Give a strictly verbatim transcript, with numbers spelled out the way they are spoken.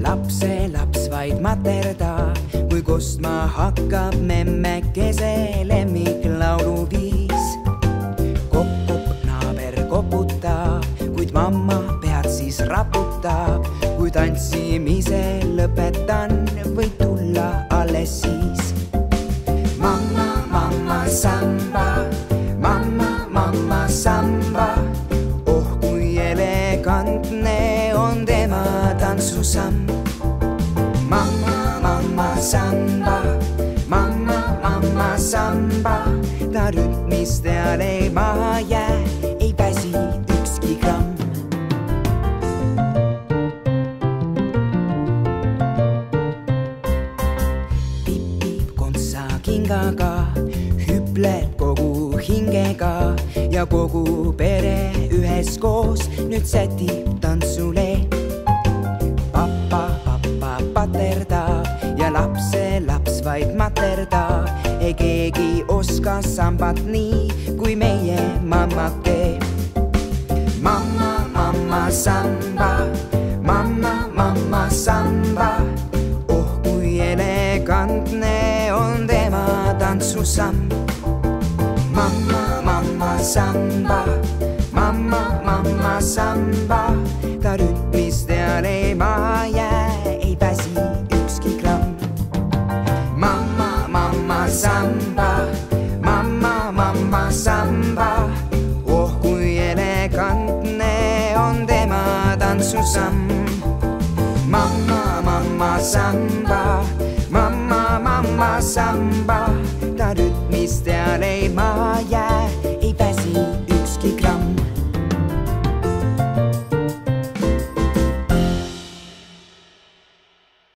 Lapse laps vaid materda, kui kostma hakkab memmekese lemmiklauluviis. Kokkub naaber koputab, kuid mamma pead siis raputab. Kui tantsimise lõpetan, võid tulla alles siis. Mamma, mamma samba, mamma, mamma samba. Oh kui elegantne on tema tantsusamm. Mamma, mamma samba, mamma, mamma samba. Ta rütmist teal ei maha jää, ei väsi ükski gramm. Pipib kontsa kingaga, hüpleb kogu hingega ja kogu pere üheskoos nüüd sätib tantsulee. Papa, papa paterdab ja lapse laps vaid materdab. Ei keegi oska sambat nii, kui meie mammake. Mamma, mamma samba, mamma, mamma samba. Oh kui elegantne on tema tantsusamm. Mamma, mamma samba, mamma, mamma samba. Ta rütmist teal ei maha jää, ei väsi ükski gramm. Mamma, mamma samba, mamma, mamma samba. Oh kui elegantne on tema tantsusamm. Mamma, mamma samba, mamma, mamma samba. Ta rütmist teal ei maha jää.